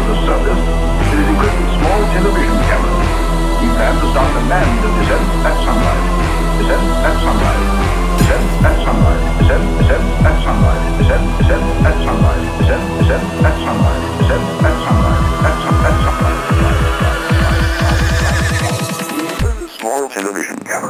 the surface, it is equipped with small television cameras. We plan to start a manned descent at sunrise. Descent at sunrise. Descent at sunrise. Descent at sunrise. Descent at sunrise. Descent at sunrise. Descent at sunrise. At sunrise. Small television camera.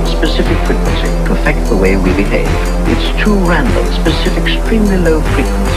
Specific frequency to affect the way we behave. It's too random, specific, extremely low frequency.